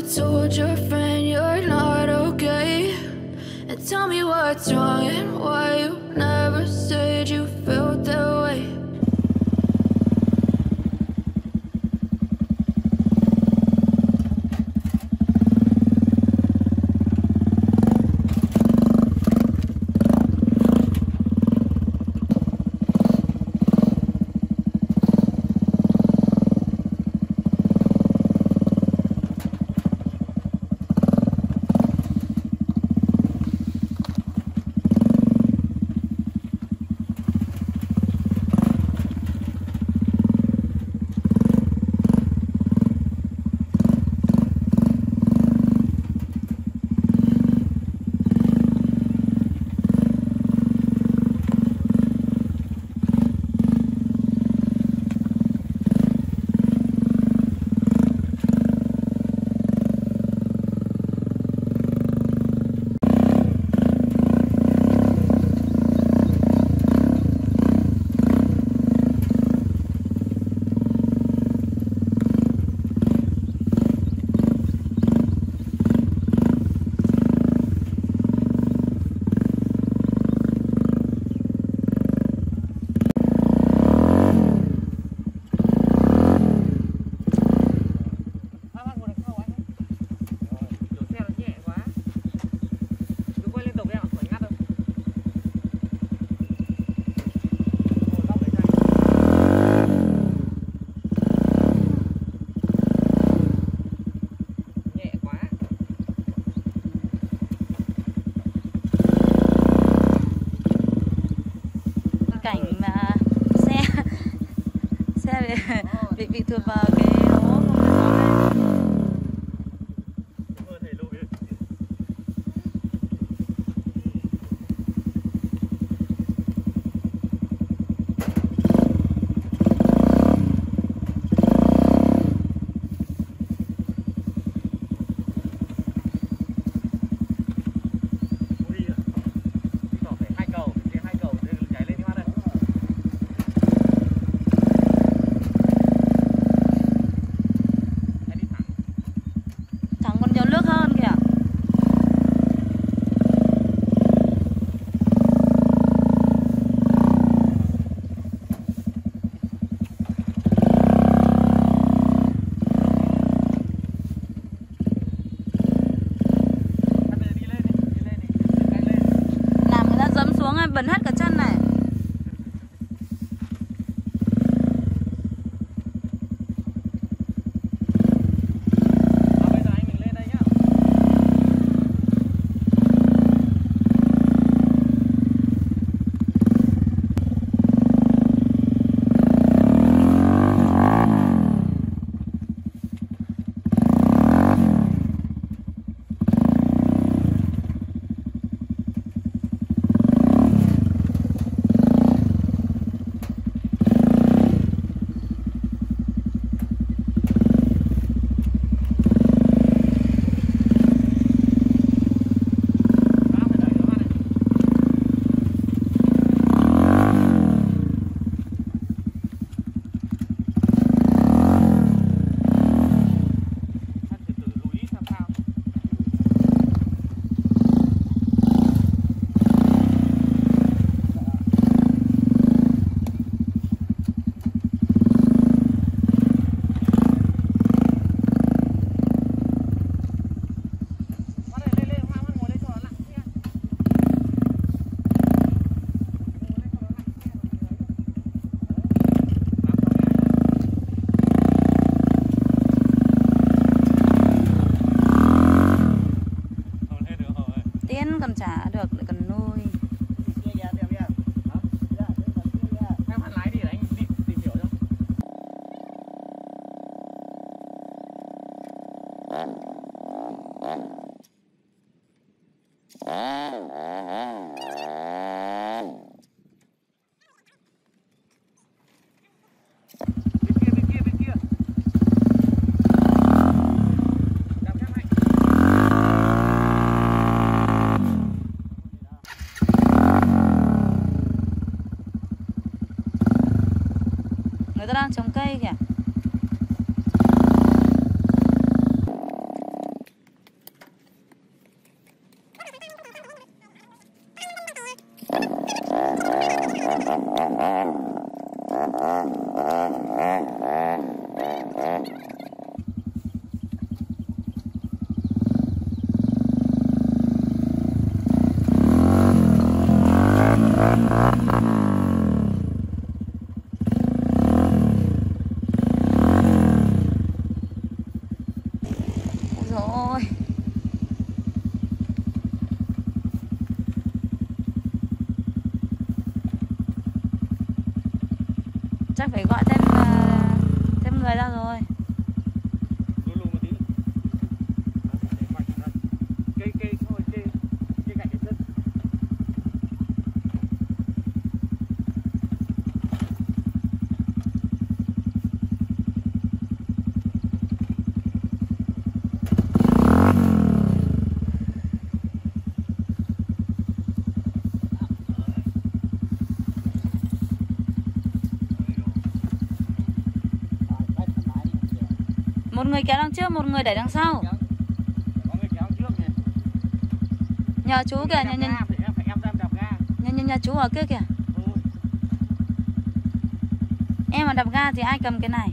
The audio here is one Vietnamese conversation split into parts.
told your friend you're not okay? And tell me what's wrong and why you never said you felt that way. Cảnh mà xe bị thuộc vào cái hố không có gió. Bẩn hết cả chân này. Bây giờ anh mình lên đây nhá. Còn chả được lại còn nuôi. Em hẳn lái đi để anh tìm hiểu cho. Bên kia. Người ta đang trồng cây kìa. thôi. Chắc phải gọi thêm người ra rồi. Một người kéo đằng trước, một người đẩy đằng sau. Nhờ chú kìa, nhờ chú ở kia kìa. Em mà đập ga thì ai cầm cái này?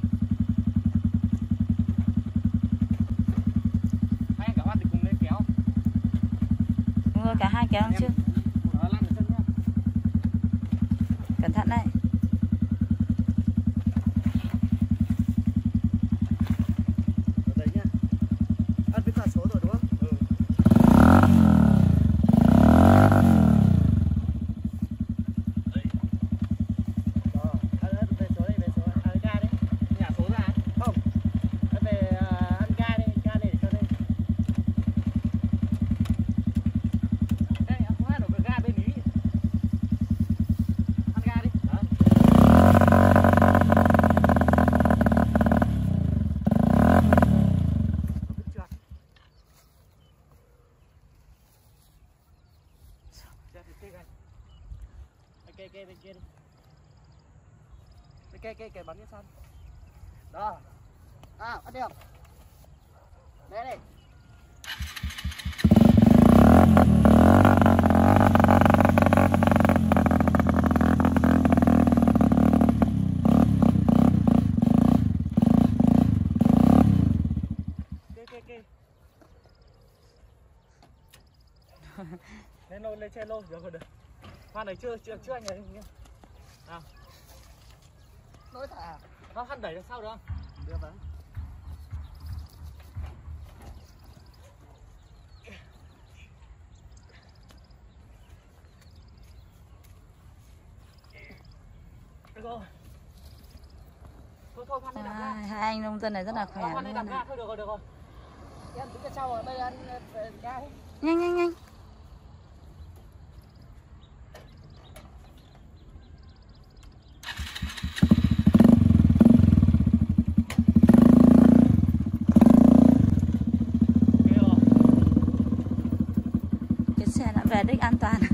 Đúng rồi, cả hai kéo đằng trước. Cẩn thận đấy. Bên kia đi. Cây bắn cái sân. Đó. Bắt được. Đấy đây. Cây. Lên trên lô được rồi được. Khoan này chưa anh ấy nhá. Nào. Nối thả. Nó khăn đẩy đằng sau được không? Được đấy. Được rồi. Thôi Phan đi đạp ga. Hai anh nông dân này rất là khỏe Phan đi đạp ga thôi, được rồi. Em đứng phía sau rồi, bây giờ anh ga hết. Nhanh. Cái xe đã về đích an toàn.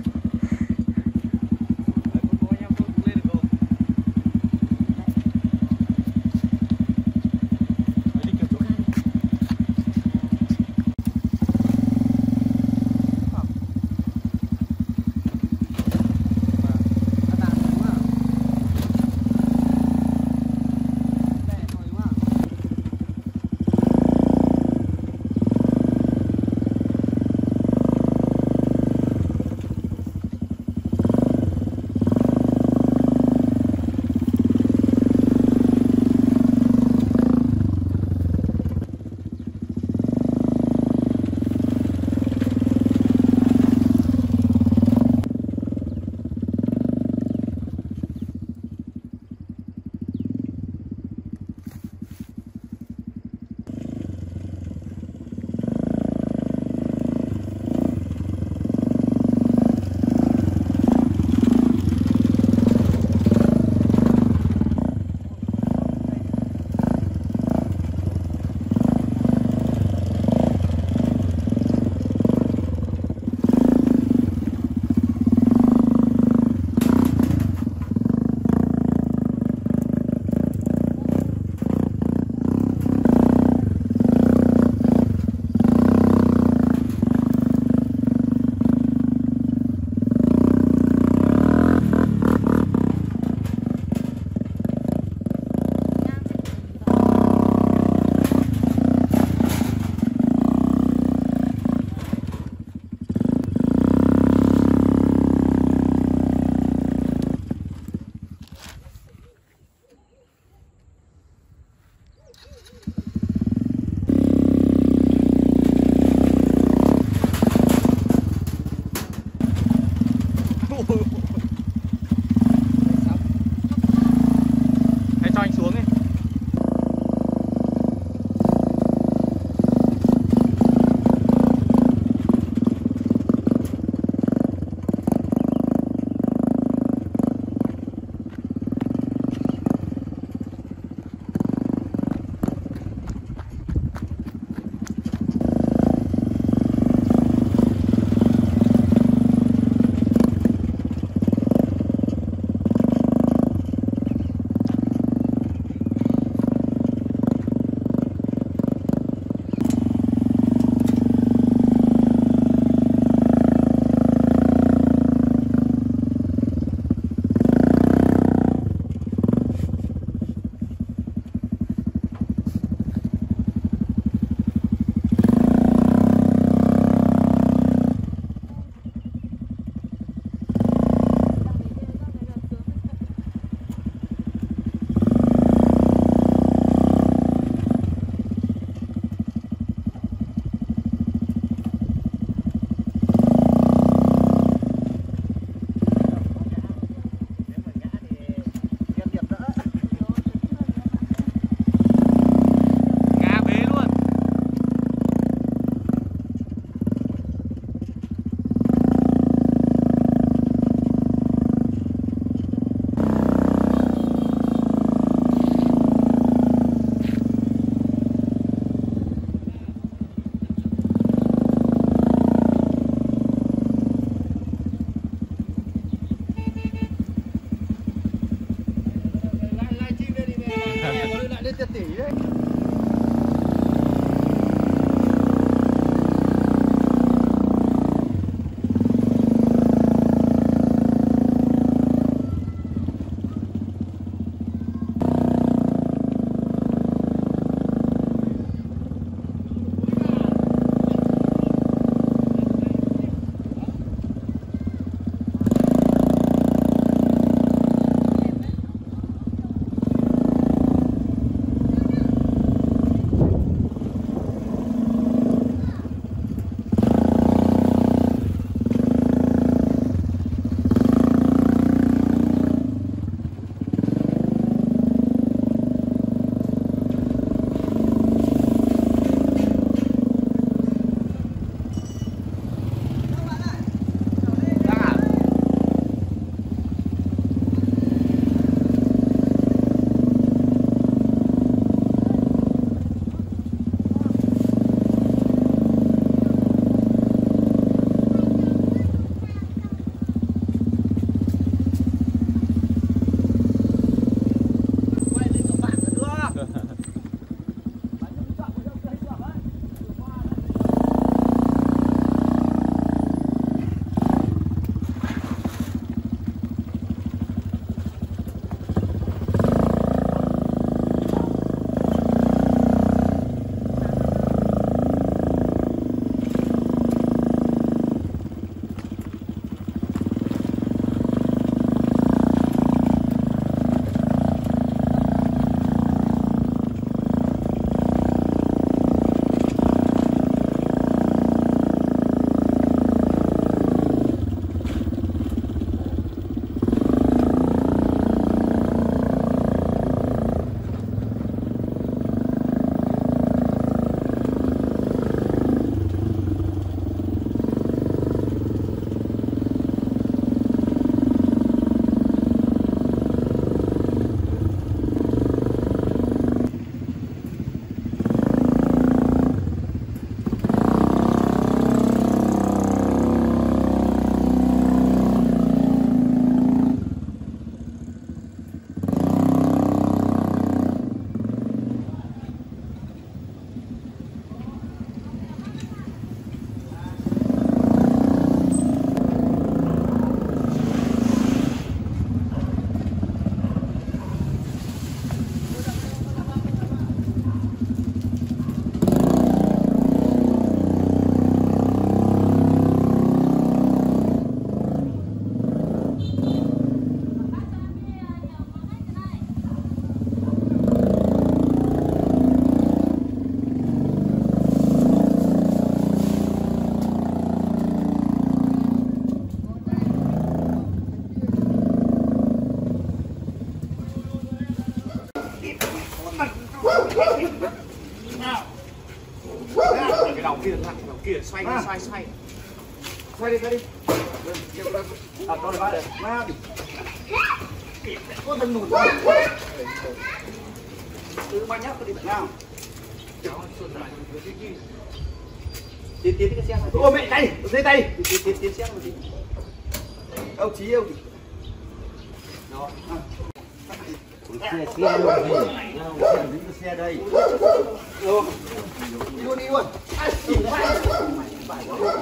cái đầu kia thằng kia xoay đi, xoay đi. À, đó là đây. Má đi. Có thân nụt. Từ bao nhắc đi bạn nào. Tiến cái xe này. Ôi mẹ tay, dây tay. Tiến xe một tí. Ông Chí yêu. Đó. Xe luôn đi. Xe đứng cái xe đây. Được. Đi luôn.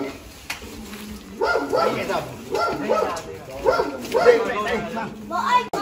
Đây. Đây.